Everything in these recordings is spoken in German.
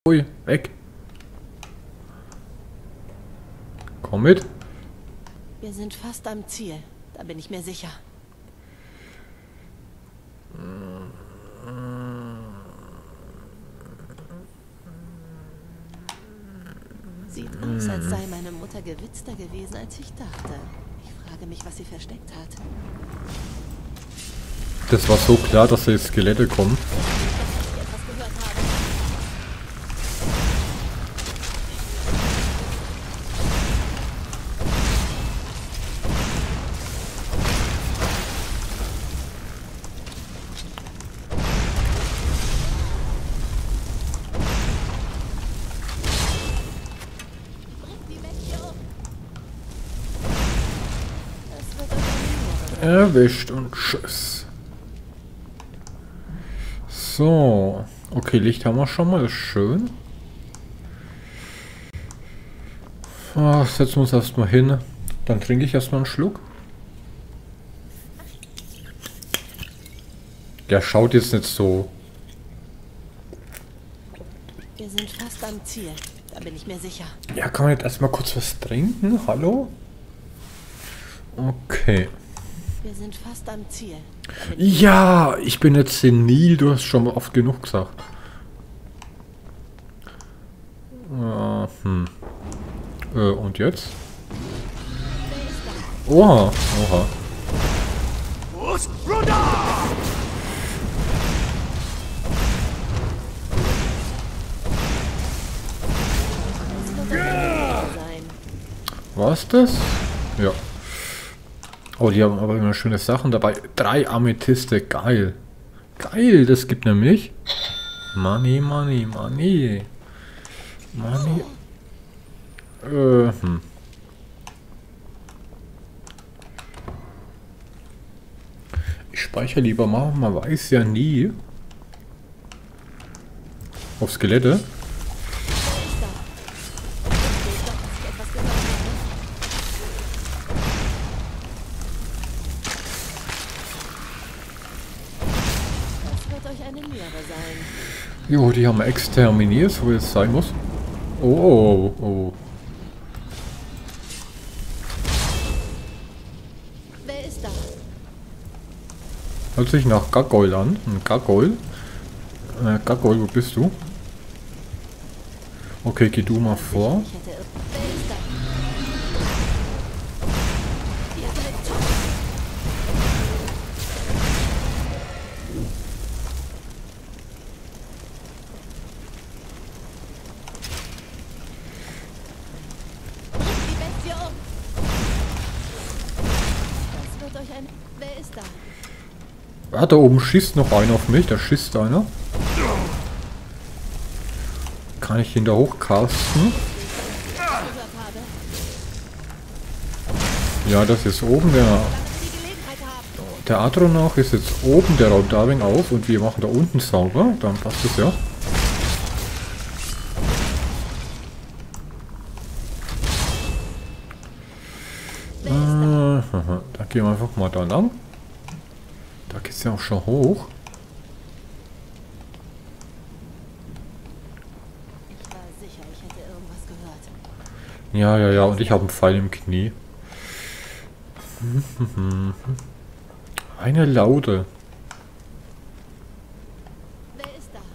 Ui, weg. Komm mit. Wir sind fast am Ziel. Da bin ich mir sicher. Sieht aus, als sei meine Mutter gewitzter gewesen, als ich dachte. Ich frage mich, was sie versteckt hat. Das war so klar, dass die Skelette kommen. Erwischt und tschüss. So. Okay, Licht haben wir schon mal. Das ist schön. Setzen wir uns erstmal hin. Dann trinke ich erstmal einen Schluck. Der schaut jetzt nicht so. Wir sind fast am Ziel. Da bin ich mir sicher. Ja, kann man jetzt erstmal kurz was trinken? Hallo? Okay. Wir sind fast am Ziel. Ja, ich bin jetzt senil, du hast schon mal oft genug gesagt. Und jetzt? Oha, oha. Was das? Ja. Oh, die haben aber immer schöne Sachen dabei. 3 Amethyste, geil. Geil, das gibt nämlich Money, Money, Money. Money. Ich speichere lieber mal, man weiß ja nie. Auf Skelette. Jo, die haben exterminiert, so wie es sein muss. Oh, oh, oh. Wer ist da? Hört sich nach Gargoyle an. Ein Gargoyle. Gargoyle, wo bist du? Okay, geh du mal vor. Wer ist da? Ah, da oben schießt noch einer auf mich. Da schießt einer. Kann ich ihn da hochcasten? Ja, das ist oben. Der Adronach ist jetzt oben. Der räumt da wegen auf. Und wir machen da unten sauber. Dann passt es ja. Da gehen wir einfach mal da lang. Da geht es ja auch schon hoch. Ich war sicher, ich hätte irgendwas gehört. Ja, ja, ja. Und ich habe einen Pfeil im Knie. Eine Laude. Wer ist da?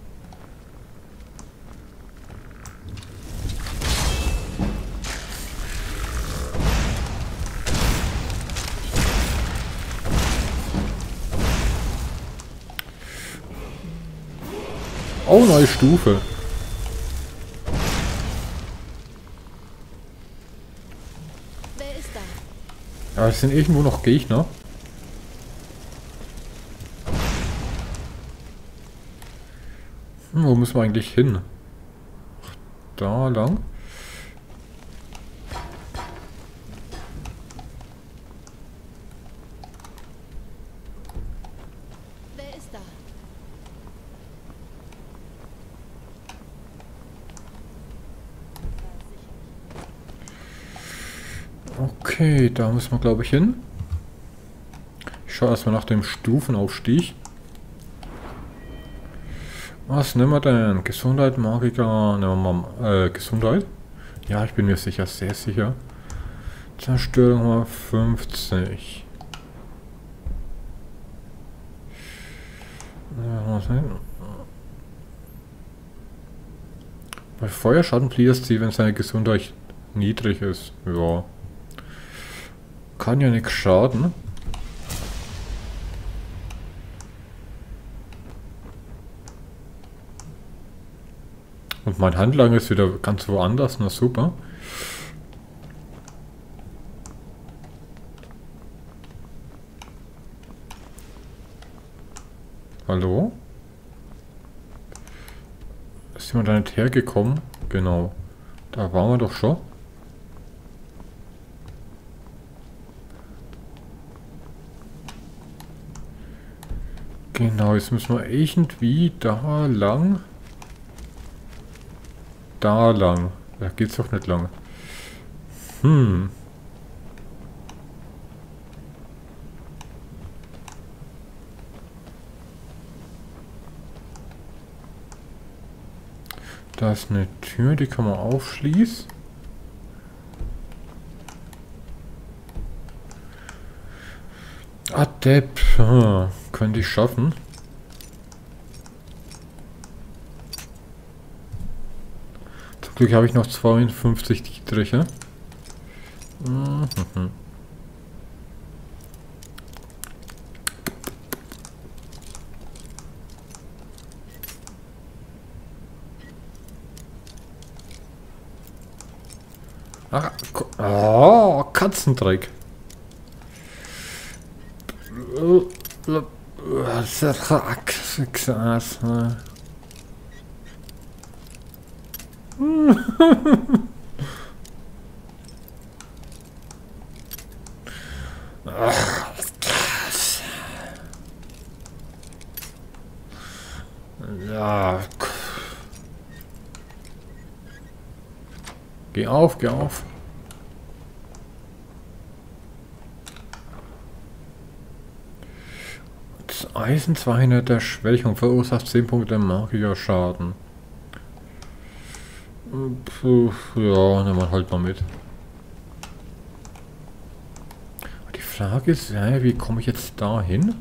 Oh, neue Stufe. Wer ist da? Ja, es sind irgendwo noch Gegner. Wo müssen wir eigentlich hin? Da lang. Wer ist da? Okay, da müssen wir, glaube ich, hin. Ich schaue erstmal nach dem Stufenaufstieg. Was nehmen wir denn? Gesundheit, Magiker, nehmen wir mal, Gesundheit? Ja, ich bin mir sicher, sehr sicher. Zerstörung mal 50. Bei Feuerschaden fließt sie, wenn seine Gesundheit niedrig ist. Ja. Kann ja nichts schaden. Und mein Handlanger ist wieder ganz woanders. Na super. Hallo? Ist jemand da nicht hergekommen? Genau. Da waren wir doch schon. Genau, jetzt müssen wir irgendwie da lang. Da lang. Da geht's doch nicht lang. Hm. Da ist eine Tür, die kann man aufschließen. Adept. Könnte ich schaffen. Zum Glück habe ich noch 52 Dietriche. Mhm. Ach, oh, Katzendreck. Ja. Geh auf, geh auf. Das Eisen 200 der Schwächung verursacht 10 Punkte Magierschaden. Puh, ja, nehmen wir halt mal mit. Die Frage ist, ja, wie komme ich jetzt da hin?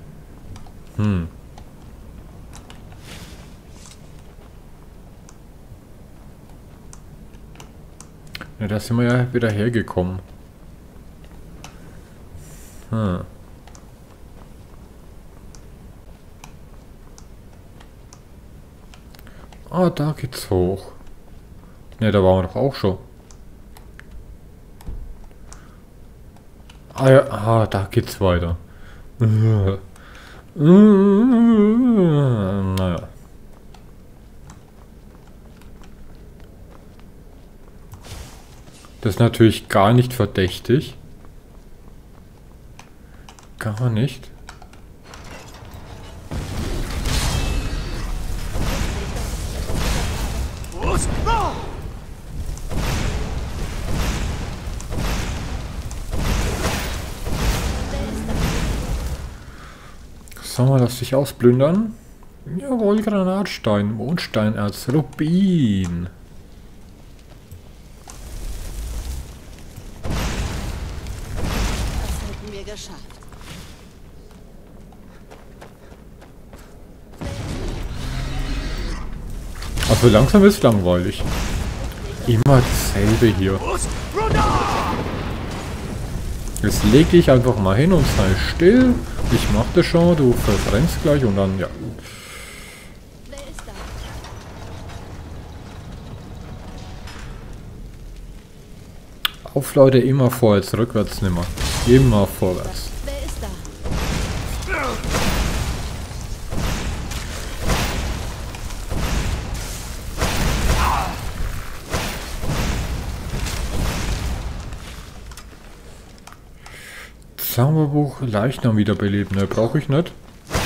Ja, da sind wir ja wieder hergekommen. Ah, da geht's hoch. Ne, da waren wir doch auch schon. Ah ja, da geht's weiter. Naja. Das ist natürlich gar nicht verdächtig. Gar nicht. Sag mal, lass dich ausplündern. Jawohl, Granatstein, Mondsteinerz, Rubin. Das hätten wir geschafft. Also langsam ist langweilig. Immer dasselbe hier. Jetzt leg dich einfach mal hin und sei still. Ich mach das schon, du verbrennst gleich und dann, ja. Wer ist da? Auf Leute, immer vorwärts, rückwärts nimmer. Immer vorwärts. Wer ist da? Zauberbuch Leichnam wiederbeleben, ne, brauche ich nicht.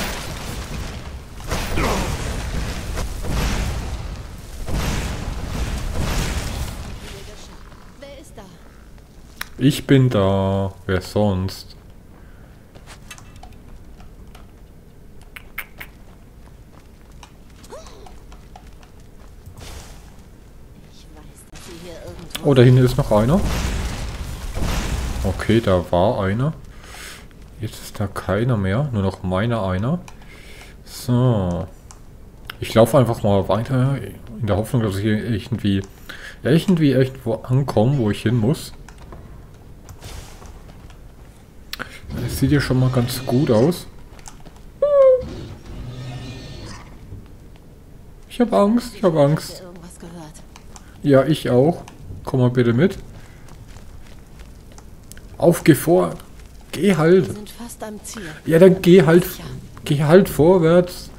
Wer ist da? Ich bin da, wer sonst? hier irgendwo. Oh, da hinten ist noch einer. Okay, da war einer. Jetzt ist da keiner mehr. Nur noch meiner einer. So. Ich laufe einfach mal weiter. In der Hoffnung, dass ich hier irgendwie irgendwo ankomme, wo ich hin muss. Das sieht ja schon mal ganz gut aus. Ich habe Angst, ich habe Angst. Habt ihr irgendwas gehört? Ja, ich auch. Komm mal bitte mit. Auf, geh vor. Geh Wir halt. sind fast am Ziel. Ja, dann geh halt. Sicher. Geh halt vorwärts.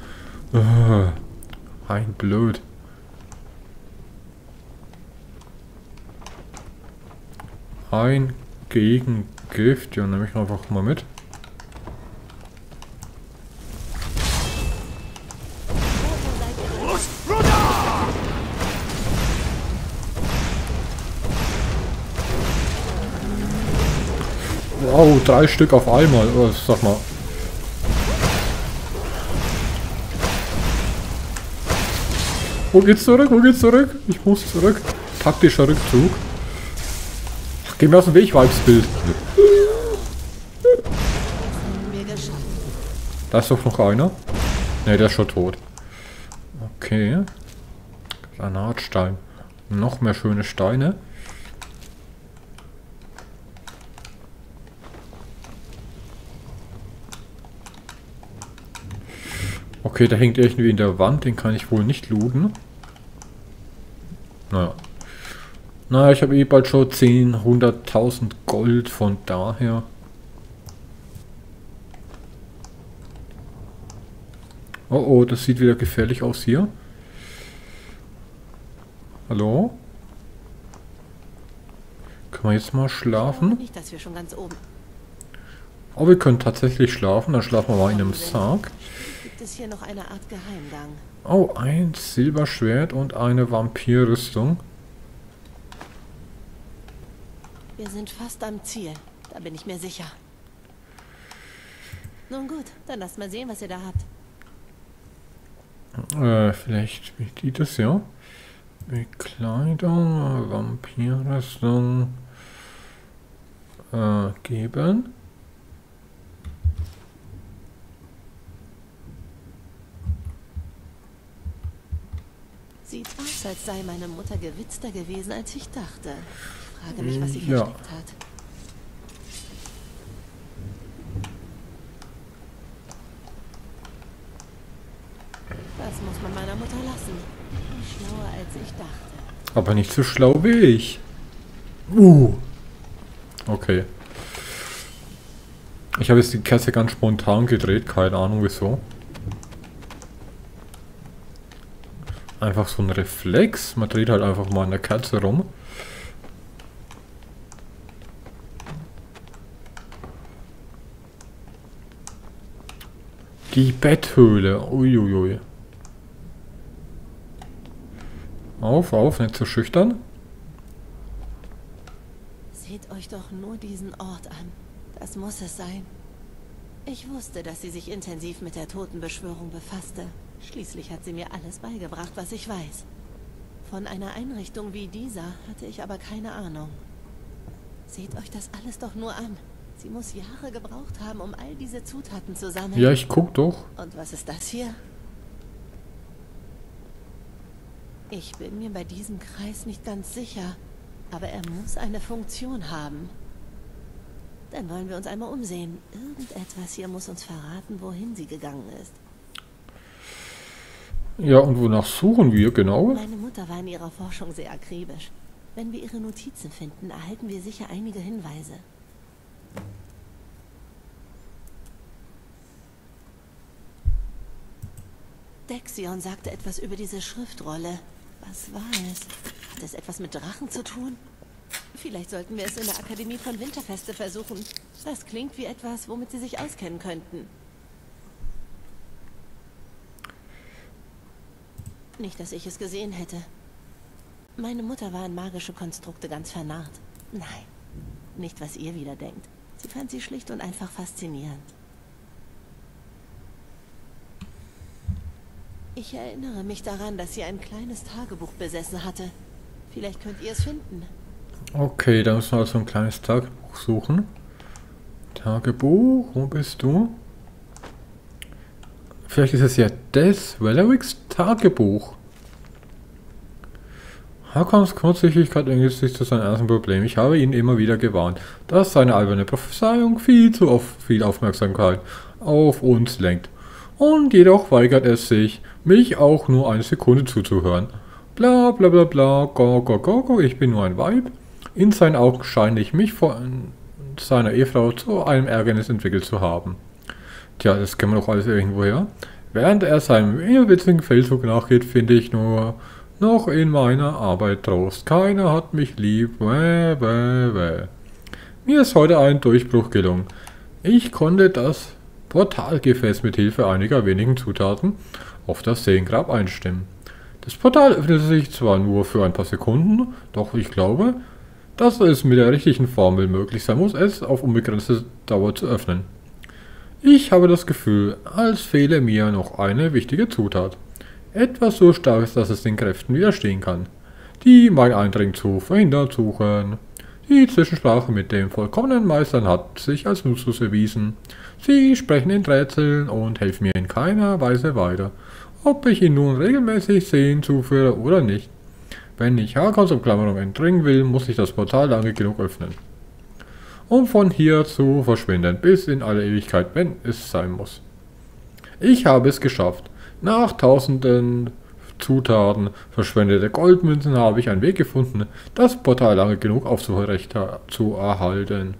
Ein blöd. Ein Gegengift. Ja, nehme ich einfach mal mit. Wow, 3 Stück auf einmal. Oh, sag mal. Wo geht's zurück? Wo geht's zurück? Ich muss zurück. Taktischer Rückzug. Ach, geh mir aus dem Weg, Weibsbild. Haben wir geschafft. Da ist doch noch einer. Ne, der ist schon tot. Okay. Granatstein. Noch mehr schöne Steine. Okay, der hängt irgendwie in der Wand. Den kann ich wohl nicht looten. Naja. Naja, ich habe eh bald schon 10, 100.000 Gold. Von daher... Oh oh, das sieht wieder gefährlich aus hier. Hallo? Können wir jetzt mal Ich glaube schlafen? nicht, dass wir schon ganz oben. Oh, wir können tatsächlich schlafen. Dann schlafen wir mal in einem Sarg. Gibt es hier noch eine Art Geheimgang? Oh, ein Silberschwert und eine Vampirrüstung. Wir sind fast am Ziel. Da bin ich mir sicher. Nun gut, dann lasst mal sehen, was ihr da habt. Vielleicht geht es ja. Bekleidung, Vampirrüstung geben. Sieht aus, als sei meine Mutter gewitzter gewesen, als ich dachte. Ich frage mich, was sie Ja. versteckt hat. Das muss man meiner Mutter lassen. Schlauer, als ich dachte. Aber nicht so schlau wie ich. Okay. Ich habe jetzt die Kerze ganz spontan gedreht, keine Ahnung wieso. Einfach so ein Reflex. Man dreht halt einfach mal in der Kerze rum. Die Betthöhle. Uiuiui. Auf, nicht zu schüchtern. Seht euch doch nur diesen Ort an. Das muss es sein. Ich wusste, dass sie sich intensiv mit der Totenbeschwörung befasste. Schließlich hat sie mir alles beigebracht, was ich weiß. Von einer Einrichtung wie dieser hatte ich aber keine Ahnung. Seht euch das alles doch nur an. Sie muss Jahre gebraucht haben, um all diese Zutaten zu sammeln. Ja, ich guck doch. Und was ist das hier? Ich bin mir bei diesem Kreis nicht ganz sicher, aber er muss eine Funktion haben. Dann wollen wir uns einmal umsehen. Irgendetwas hier muss uns verraten, wohin sie gegangen ist. Ja, und wonach suchen wir genau? Meine Mutter war in ihrer Forschung sehr akribisch. Wenn wir ihre Notizen finden, erhalten wir sicher einige Hinweise. Dexion sagte etwas über diese Schriftrolle. Was war es? Hat es etwas mit Drachen zu tun? Vielleicht sollten wir es in der Akademie von Winterfeste versuchen. Das klingt wie etwas, womit sie sich auskennen könnten. Nicht, dass ich es gesehen hätte. Meine Mutter war in magische Konstrukte ganz vernarrt. Nein, nicht, was ihr wieder denkt. Sie fand sie schlicht und einfach faszinierend. Ich erinnere mich daran, dass sie ein kleines Tagebuch besessen hatte. Vielleicht könnt ihr es finden. Okay, da müssen wir also ein kleines Tagebuch suchen. Tagebuch, wo bist du? Vielleicht ist es ja Des Valerics Tagebuch. Hakons Kurzsichtigkeit entgeht zu seinem ersten Problem. Ich habe ihn immer wieder gewarnt, dass seine alberne Prophezeiung viel zu oft viel Aufmerksamkeit auf uns lenkt. Und jedoch weigert es sich, mich auch nur eine Sekunde zuzuhören. Bla bla bla bla, go go go go, ich bin nur ein Weib. In seinen Augen scheine ich mich von seiner Ehefrau zu einem Ärgernis entwickelt zu haben. Tja, das kennen wir doch alles irgendwoher. Während er seinem ehrwitzigen Feldzug nachgeht, finde ich nur noch in meiner Arbeit Trost. Keiner hat mich lieb. Mir ist heute ein Durchbruch gelungen. Ich konnte das Portalgefäß mit Hilfe einiger wenigen Zutaten auf das Seelengrab einstimmen. Das Portal öffnete sich zwar nur für ein paar Sekunden, doch ich glaube, dass es mit der richtigen Formel möglich sein muss, es auf unbegrenzte Dauer zu öffnen. Ich habe das Gefühl, als fehle mir noch eine wichtige Zutat. Etwas so Starkes, dass es den Kräften widerstehen kann, die mein Eindringen zu verhindern suchen. Die Zwischensprache mit dem vollkommenen Meistern hat sich als nutzlos erwiesen. Sie sprechen in Rätseln und helfen mir in keiner Weise weiter, ob ich ihn nun regelmäßig Seelen zuführe oder nicht. Wenn ich Hakons Umklammerung entdringen will, muss ich das Portal lange genug öffnen, um von hier zu verschwinden, bis in alle Ewigkeit, wenn es sein muss. Ich habe es geschafft. Nach tausenden Zutaten verschwendete Goldmünzen habe ich einen Weg gefunden, das Portal lange genug aufrecht zu erhalten.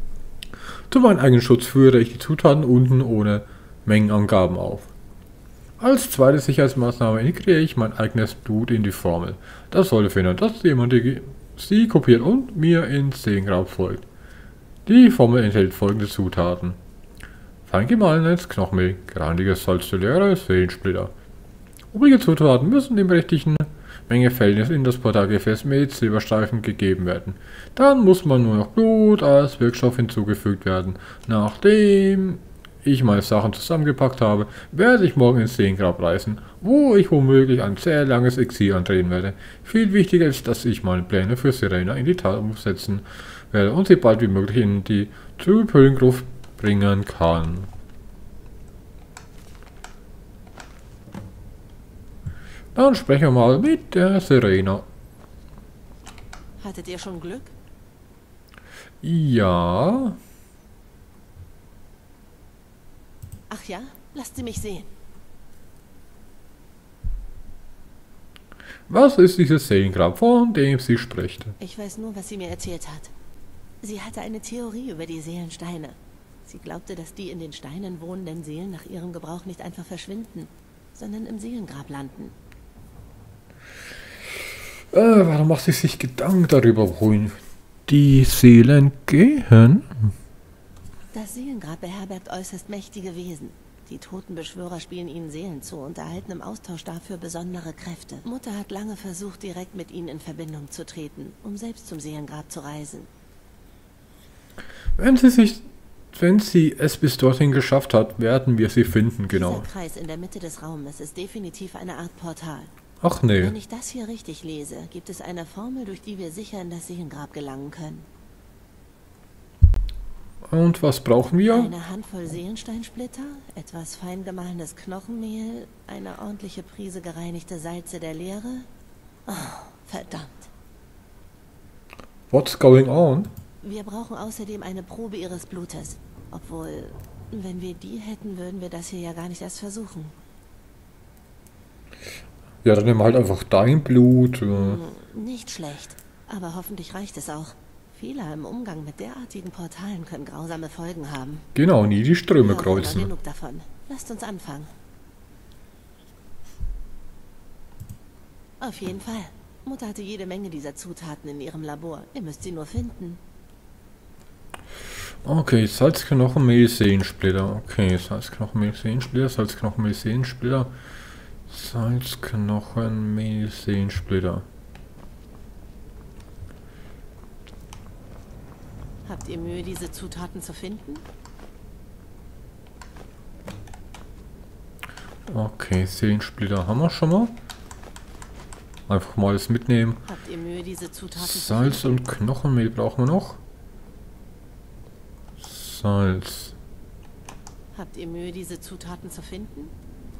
Zu meinem eigenen Schutz führe ich die Zutaten unten ohne Mengenangaben auf. Als zweite Sicherheitsmaßnahme integriere ich mein eigenes Blut in die Formel. Das sollte verhindern, dass jemand sie kopiert und mir ins Seelengrab folgt. Die Formel enthält folgende Zutaten: fein gemahlenes Knochenmehl, gereinigtes Salz der Leere, Seelensplitter. Übrige Zutaten müssen im richtigen Mengeverhältnis in das Portalgefäß mit Silberstreifen gegeben werden. Dann muss man nur noch Blut als Wirkstoff hinzugefügt werden. Nachdem ich meine Sachen zusammengepackt habe, werde ich morgen ins Seelengrab reisen, wo ich womöglich ein sehr langes Exil andrehen werde. Viel wichtiger ist, dass ich meine Pläne für Serena in die Tat umsetzen werde und sie bald wie möglich in die Trübhöhlengruft bringen kann. Dann sprechen wir mal mit der Serena. Hattet ihr schon Glück? Ja. Ach ja? Lasst sie mich sehen. Was ist dieses Seelengrab, von dem sie spricht? Ich weiß nur, was sie mir erzählt hat. Sie hatte eine Theorie über die Seelensteine. Sie glaubte, dass die in den Steinen wohnenden Seelen nach ihrem Gebrauch nicht einfach verschwinden, sondern im Seelengrab landen. Warum macht sie sich Gedanken darüber, wohin die Seelen gehen? Das Seelengrab beherbergt äußerst mächtige Wesen. Die Totenbeschwörer spielen ihnen Seelen zu und erhalten im Austausch dafür besondere Kräfte. Mutter hat lange versucht, direkt mit ihnen in Verbindung zu treten, um selbst zum Seelengrab zu reisen. Wenn sie es bis dorthin geschafft hat, werden wir sie finden, genau. Dieser Kreis in der Mitte des Raumes ist definitiv eine Art Portal. Ach nee. Wenn ich das hier richtig lese, gibt es eine Formel, durch die wir sicher in das Seelengrab gelangen können. Und was brauchen wir? Eine Handvoll Seelensteinsplitter, etwas fein gemahlenes Knochenmehl, eine ordentliche Prise gereinigte Salze der Leere. Oh, verdammt. What's going on? Wir brauchen außerdem eine Probe ihres Blutes. Obwohl, wenn wir die hätten, würden wir das hier ja gar nicht erst versuchen. Ja, dann nehmen wir halt einfach dein Blut. Nicht schlecht, aber hoffentlich reicht es auch. Fehler im Umgang mit derartigen Portalen können grausame Folgen haben. Genau, nie die Ströme Ja, kreuzen. genug davon. Lasst uns anfangen. Auf jeden Fall. Mutter hatte jede Menge dieser Zutaten in ihrem Labor. Ihr müsst sie nur finden. Okay, Salzknochenmehl, Seelensplitter. Okay, Salzknochenmehl, Seelensplitter, Salzknochenmehl, Seelensplitter. Salzknochenmehl, Seelensplitter. Habt ihr Mühe, diese Zutaten zu finden? Okay, Seelensplitter haben wir schon mal. Einfach mal das mitnehmen. Habt ihr Mühe, diese Zutaten zu Salz und Knochenmehl brauchen wir noch. Salz. Habt ihr Mühe, diese Zutaten zu finden?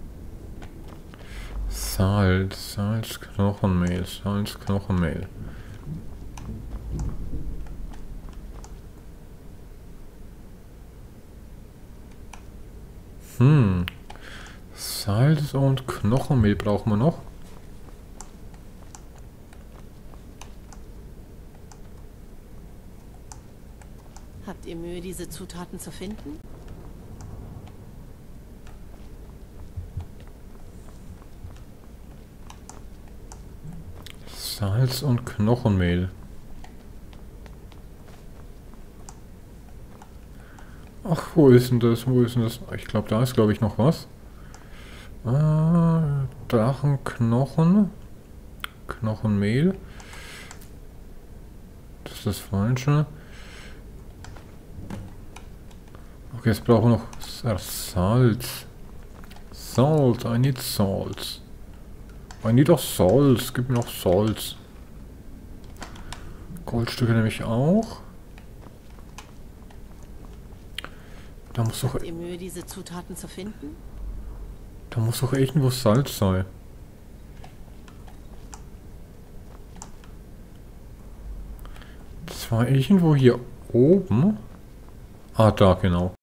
Salz, Knochenmehl, Salz, Knochenmehl. Salz und Knochenmehl brauchen wir noch. Habt ihr Mühe, diese Zutaten zu finden? Salz und Knochenmehl. Ach, wo ist denn das? Wo ist denn das? Ich glaube, da ist, glaube ich, noch was. Drachenknochen. Knochenmehl. Das ist das Falsche. Okay, jetzt brauchen wir noch Salz. Salt, I need salt. I need auch Salz. Gib mir noch Salz. Goldstücke nehme ich auch. Da muss doch... Habt ihr Mühe, diese Zutaten zu finden? Da muss doch irgendwo Salz sein. Das war irgendwo hier oben. Ah, da genau.